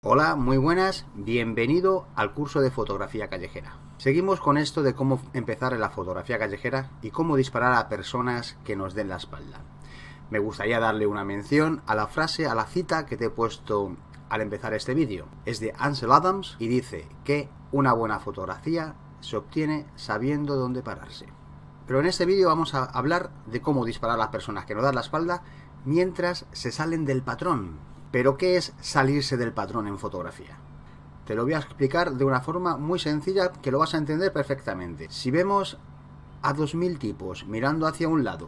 Hola, muy buenas, bienvenido al curso de fotografía callejera. Seguimos con esto de cómo empezar en la fotografía callejera y cómo disparar a personas que nos den la espalda. Me gustaría darle una mención a la frase, a la cita que te he puesto al empezar este vídeo. Es de Ansel Adams y dice que una buena fotografía se obtiene sabiendo dónde pararse. Pero en este vídeo vamos a hablar de cómo disparar a las personas que nos dan la espalda mientras se salen del patrón. ¿Pero qué es salirse del patrón en fotografía? Te lo voy a explicar de una forma muy sencilla que lo vas a entender perfectamente. Si vemos a 2000 tipos mirando hacia un lado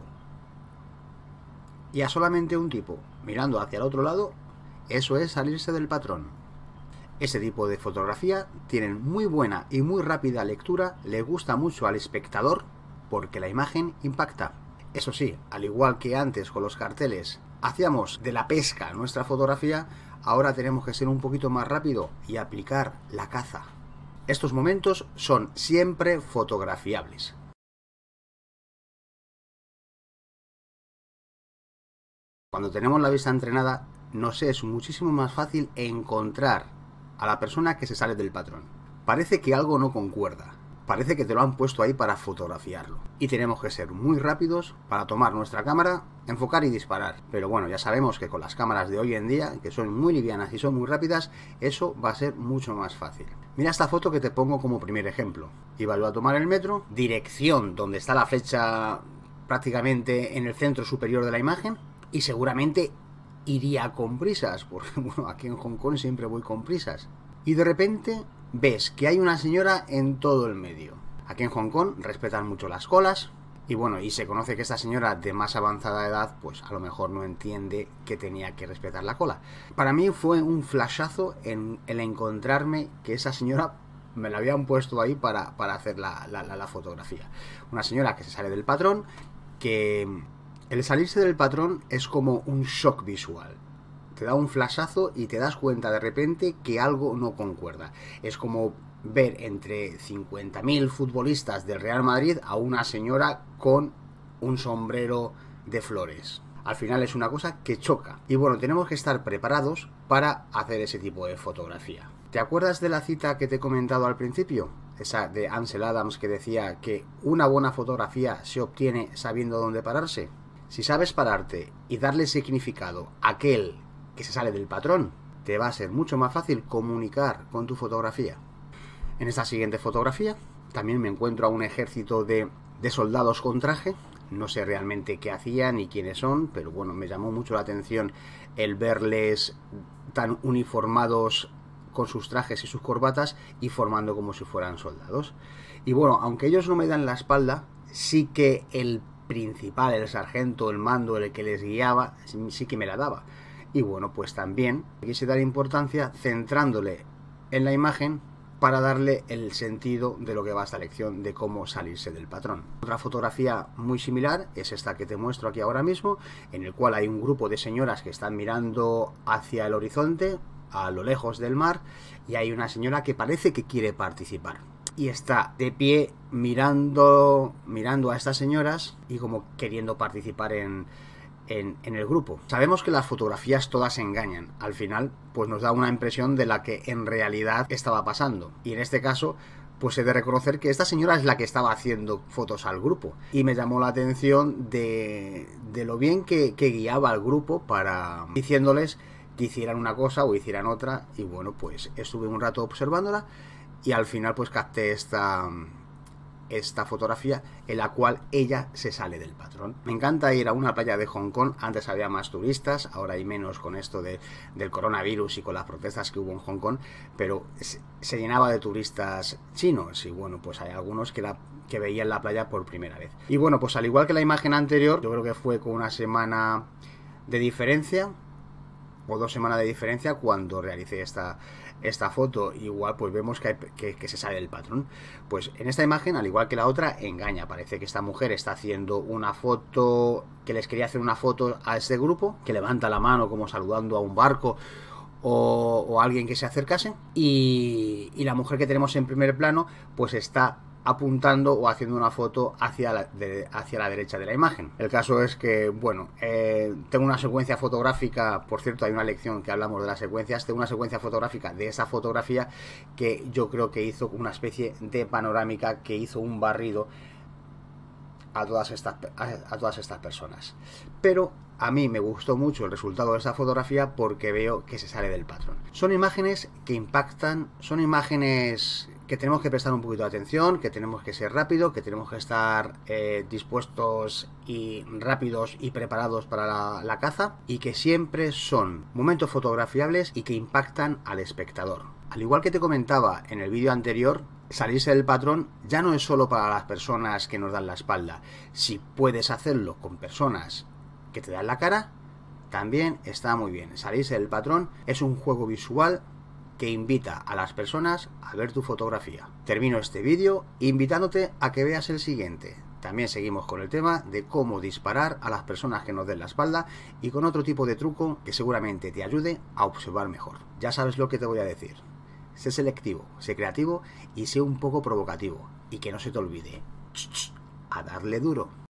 y a solamente un tipo mirando hacia el otro lado, eso es salirse del patrón. Ese tipo de fotografía tienen muy buena y muy rápida lectura, le gusta mucho al espectador porque la imagen impacta. Eso sí, al igual que antes con los carteles hacíamos de la pesca nuestra fotografía, ahora tenemos que ser un poquito más rápido y aplicar la caza. Estos momentos son siempre fotografiables. Cuando tenemos la vista entrenada, nos es muchísimo más fácil encontrar a la persona que se sale del patrón. Parece que algo no concuerda. Parece que te lo han puesto ahí para fotografiarlo. Y tenemos que ser muy rápidos para tomar nuestra cámara, enfocar y disparar. Pero bueno, ya sabemos que con las cámaras de hoy en día, que son muy livianas y son muy rápidas, eso va a ser mucho más fácil. Mira esta foto que te pongo como primer ejemplo. Iba yo a tomar el metro, dirección donde está la flecha prácticamente en el centro superior de la imagen, y seguramente iría con prisas, porque bueno, aquí en Hong Kong siempre voy con prisas. Y de repente ves que hay una señora en todo el medio. Aquí en Hong Kong respetan mucho las colas y bueno, y se conoce que esta señora de más avanzada edad pues a lo mejor no entiende que tenía que respetar la cola. Para mí fue un flashazo en el encontrarme que esa señora me la habían puesto ahí para hacer la fotografía. Una señora que se sale del patrón, que el salirse del patrón es como un shock visual. Te da un flashazo y te das cuenta de repente que algo no concuerda. Es como ver entre 50.000 futbolistas del Real Madrid a una señora con un sombrero de flores. Al final es una cosa que choca. Y bueno, tenemos que estar preparados para hacer ese tipo de fotografía. ¿Te acuerdas de la cita que te he comentado al principio? Esa de Ansel Adams que decía que una buena fotografía se obtiene sabiendo dónde pararse. Si sabes pararte y darle significado a aquel que se sale del patrón, te va a ser mucho más fácil comunicar con tu fotografía. En esta siguiente fotografía también me encuentro a un ejército de soldados con traje. No sé realmente qué hacían ni quiénes son, pero bueno, me llamó mucho la atención el verles tan uniformados con sus trajes y sus corbatas y formando como si fueran soldados. Y bueno, aunque ellos no me dan la espalda, sí que el principal, el sargento, el mando, el que les guiaba, sí que me la daba. Y bueno, pues también quise dar importancia centrándole en la imagen para darle el sentido de lo que va esta lección de cómo salirse del patrón. Otra fotografía muy similar es esta que te muestro aquí ahora mismo, en el cual hay un grupo de señoras que están mirando hacia el horizonte, a lo lejos del mar, y hay una señora que parece que quiere participar. Y está de pie mirando a estas señoras y como queriendo participar en el grupo. Sabemos que las fotografías todas engañan. Al final, pues nos da una impresión de la que en realidad estaba pasando. Y en este caso, pues he de reconocer que esta señora es la que estaba haciendo fotos al grupo. Y me llamó la atención de lo bien que guiaba al grupo para diciéndoles que hicieran una cosa o hicieran otra. Y bueno, pues estuve un rato observándola y al final pues capté esta fotografía en la cual ella se sale del patrón. Me encanta ir a una playa de Hong Kong. Antes había más turistas, ahora hay menos con esto del coronavirus y con las protestas que hubo en Hong Kong, pero se llenaba de turistas chinos y bueno, pues hay algunos que veían la playa por primera vez. Y bueno, pues al igual que la imagen anterior, yo creo que fue con una semana de diferencia o 2 semanas de diferencia cuando realicé esta foto. Igual pues vemos que se sale del patrón. Pues en esta imagen, al igual que la otra, engaña. Parece que esta mujer está haciendo una foto, que les quería hacer una foto a este grupo, que levanta la mano como saludando a un barco o a alguien que se acercase, y la mujer que tenemos en primer plano pues está apuntando o haciendo una foto hacia la derecha de la imagen. El caso es que, bueno, tengo una secuencia fotográfica, por cierto, hay una lección que hablamos de las secuencias, tengo una secuencia fotográfica de esa fotografía que yo creo que hizo una especie de panorámica, que hizo un barrido a todas estas personas. Pero a mí me gustó mucho el resultado de esa fotografía porque veo que se sale del patrón. Son imágenes que impactan, son imágenes que tenemos que prestar un poquito de atención, que tenemos que ser rápido, que tenemos que estar dispuestos y rápidos y preparados para la caza, y que siempre son momentos fotografiables y que impactan al espectador. Al igual que te comentaba en el vídeo anterior, salirse del patrón ya no es solo para las personas que nos dan la espalda. Si puedes hacerlo con personas que te dan la cara, también está muy bien. Salirse del patrón es un juego visual que invita a las personas a ver tu fotografía. Termino este vídeo invitándote a que veas el siguiente. También seguimos con el tema de cómo disparar a las personas que nos den la espalda, y con otro tipo de truco que seguramente te ayude a observar mejor. Ya sabes lo que te voy a decir. Sé selectivo, sé creativo y sé un poco provocativo. Y que no se te olvide, a darle duro.